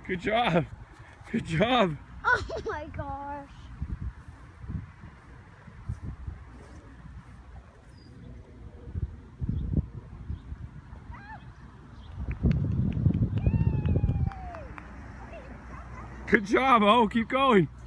Good job. Good job. Oh my gosh. Good job, Oh. Keep going.